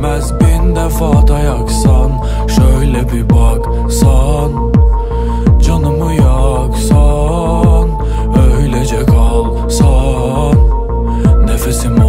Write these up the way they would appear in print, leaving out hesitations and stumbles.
çözülmez, bin defa da yaksan, şöyle bir baksan, canımı yaksan, öylece kalsan, nefesim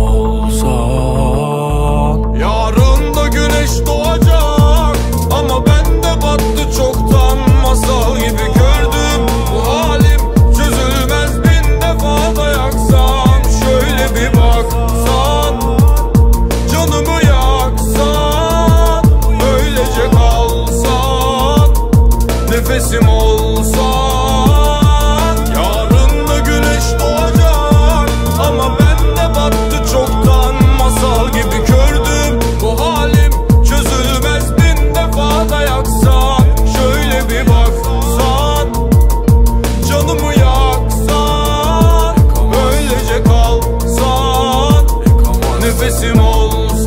olsan. Yarın da güneş doğacak ama bende battı çoktan. Masal gibi gördüm bu halim, çözülmez, bin defa da yaksan, şöyle bir baksan, canımı yaksan, öylece kalsan, nefesim olsan. Yarın da güneş doğacak ama bende battı çoktan. Masal gibi gördüm bu halim, çözülmez, bin defa da yaksan, şöyle bir baksan, canımı yaksan, öylece kalsan, nefesim olsan.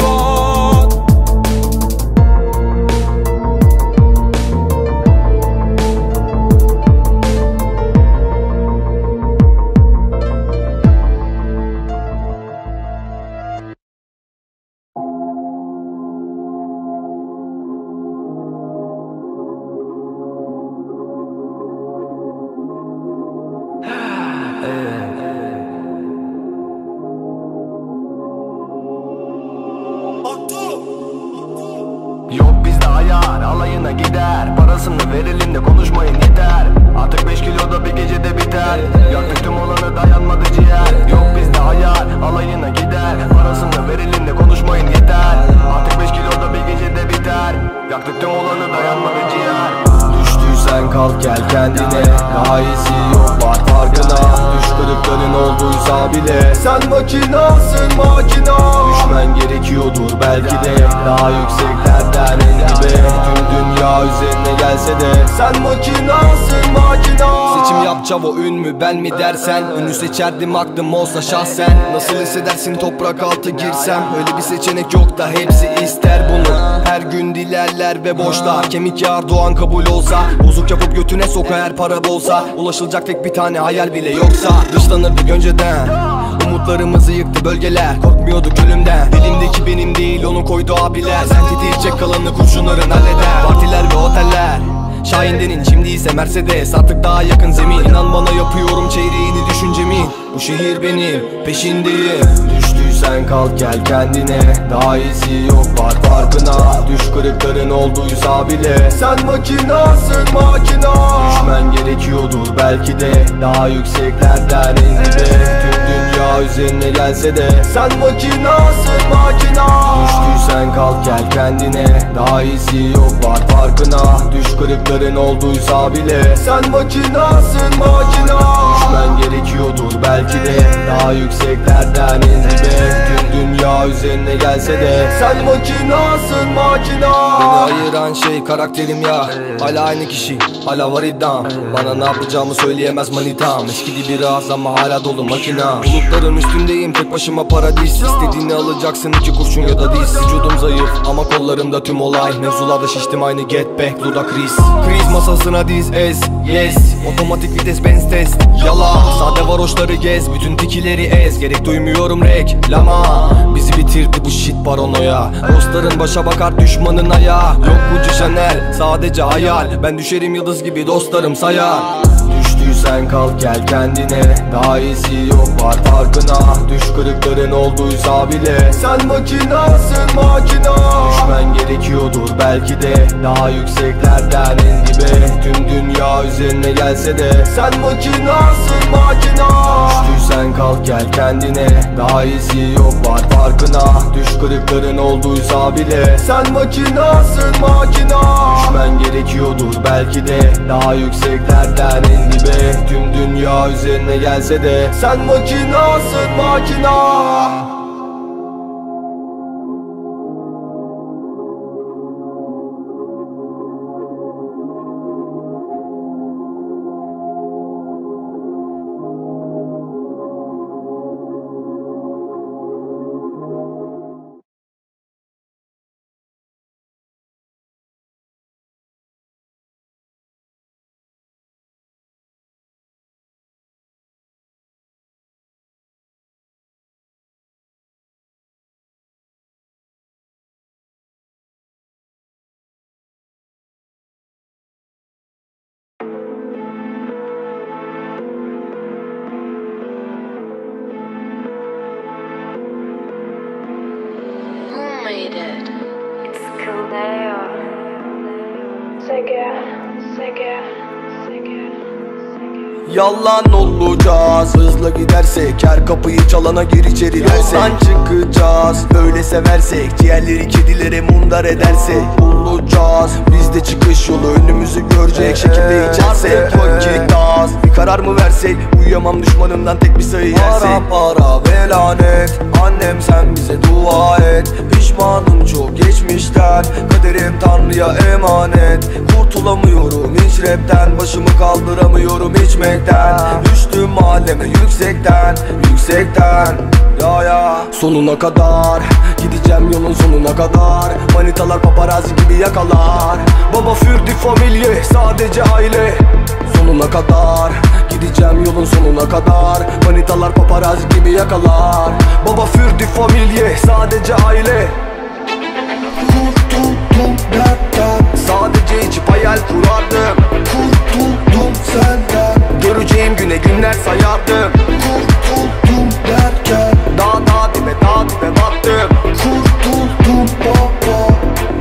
Yok bizde ayar, alayına gider. Parasını verelim de konuşmayın yeter. Artık 5 kilo da bir gecede biter. Yaktık tüm olanı, dayanmadı ciğer. Yok bizde ayar, alayına gider. Parasını verelim de konuşmayın yeter. Artık 5 kilo da bir gecede biter. Yaktık tüm olanı, dayanmadı ciğer. Düştüysen kalk gel kendine, daha iyisi yok var farkına. Düş kırıkların olduysa bile sen makinasın makina. Düşmen gerekiyordur belki de daha yükseklerden en dibe. Tüm dünya üzerine gelse de sen makinasın makina. Seçim yap çavo, ün mü ben mi dersen, ünü seçerdim aklım olsa şahsen. Nasıl hissedersin toprak altı girsem, öyle bir seçenek yok da hepsi ister bunu. Her gün dilerler ve boşlar, kemik yağar doğan kabul olsa. Bozuk yapıp götüne soka her para bolsa. Ulaşılacak tek bir tane hayal bile yoksa. Dışlanırdık önceden, umutlarımızı yıktı bölgeler. Korkmuyorduk ölümden, elimdeki benim değil onu koydu abiler. Sen tetiğecek kalanı kurşunların halleder. Partiler ve oteller Şahin'denin, şimdi ise Mercedes. Artık daha yakın zemin, İnan bana yapıyorum çeyreğini düşüncemin. Bu şehir benim peşindeyim. Düştüysen kalk gel kendine, daha iyisi yok var farkına. Düş kırıkların olduysa bile sen makinasın makina. Düşmen gerekiyordur belki de daha yükseklerden en dibe. Tüm dünya üzerine gelse de sen makinasın makina. Düştüysen kalk gel kendine, daha iyisi yok var farkına. Düş kırıkların olduysa bile sen makinasın makina. Düşmen gerekiyordur belki de daha yükseklerden en dibe. Tüm dünya üzerine gelse de sen makinasın makina. Beni ayıran şey karakterim ya, hala aynı kişi, hala var iddiam. Bana ne yapacağımı söyleyemez manitam. Eskidi biraz ama hala dolu makina. Bulutların üstündeyim tek başıma paradis. İstediğini alacaksın, iki kurşun ya da diz. Vücudum zayıf ama kollarımda tüm olay. Mevzularda şiştim aynı get back luda kriz. Kriz masasına diz ez yes. Otomatik vites benz test yala. Sade varoşları gez, bütün tikileri ez. Gerek duymuyorum reklama. Bizi bitirdi bu shit paranoya. Dostların başa bakar, düşmanın ayağı. Yok Gucci Chanel, sadece hayal. Ben düşerim yıldız gibi, dostlarım sayar. Düştüysen kalk gel kendine, daha iyisi yok var farkına. Düş kırıkların olduysa bile sen makinasın makina. Düşmen gerekiyordur belki de daha yükseklerden en dibe. Tüm dünya üzerine gelse de sen makinasın makina. Düştüysen kalk gel kendine, daha iyisi yok var farkına. Düş kırıkların olduysa bile sen makinasın makina. Düşmen gerekiyordur belki de daha yükseklerden en dibe. Tüm dünya üzerine gelse de sen makinasın makina. Yalan olacağız. Hızlı gidersek her kapıyı çalana gir içeri dersek yoldan çıkacağız. Böyle seversek ciğerleri kedilere mundar edersek olacağız. Bizde çıkış yolu önümüzü görecek şekilde içersek vakit az. Bir karar mı versek uyuyamam düşmanımdan tek bir sayı yersek. Para para ve lanet. Annem sen bize dua et. Pişmanım çok geçmişten. Kaderim Tanrı'ya emanet. Kurtulamıyorum hiç rapten. Başımı kaldıramıyorum içmekten. Düştüm mahalleme yüksekten. Yüksekten ya ya. Sonuna kadar gideceğim yolun sonuna kadar. Manitalar paparazzi gibi yakalar. Baba für die Familie sadece aile. Sonuna kadar gideceğim yolun sonuna kadar. Manitalar paparazzi gibi yakalar. Baba für die Familie sadece aile. Kurtuldum dertten. Sadece içip hayal kurardım. Kurtuldum senden. Göreceğim güne günler sayardım. Kurtuldum derken dağ dibe battım. Kurtuldum baba.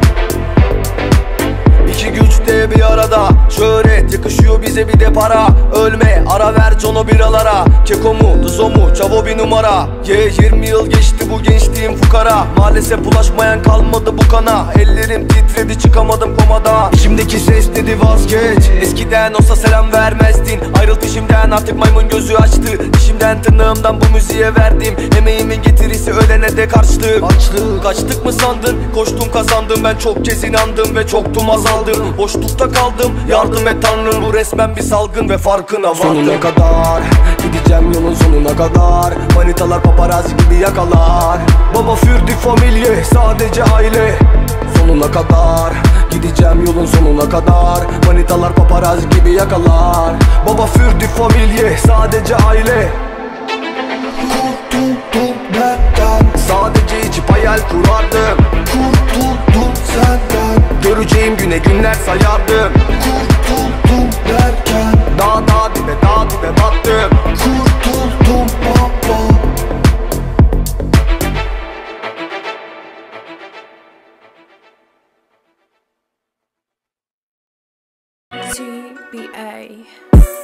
İki güç de bir arada. Şöhret yakışıyor bize bir de para. Ölme ara ver Jono biralara. Keko mu Duzo mu Çavo bir numara. 20 yıl geçti bu gençliğim fukara. Maalesef bulaşmayan kalmadı bu kana. Ellerim titredi çıkamadım komada. İçimdeki ses dedi vazgeç. Eskiden olsa selam vermezdin. Ayrıl peşimden artık maymun gözü açtı. Dişimden tırnağımdan bu müziğe verdim. Emeğimin getirisi ölene de karşılık. Açlık kaçtık mı sandın? Koştum kazandım ben çok kez inandım ve çoktum azaldım. Boşlukta kaldım yardım et Tanrım. Bu resmen bir salgın ve farkına vardım. Sonuna kadar gideceğim yolun sonuna kadar. Manitalar paparazzi gibi yakalar. Baba für die Familie sadece aile. Sonuna kadar gideceğim yolun sonuna kadar. Manitalar paparazzi gibi yakalar. Baba für die Familie sadece aile. Kurtuldum benden. Sadece içip hayal kurardım. Kurtuldum senden. Göreceğim güne günler sayardım. Kurtuldum derken dağ dibe battım. Kurtuldum baba. TBA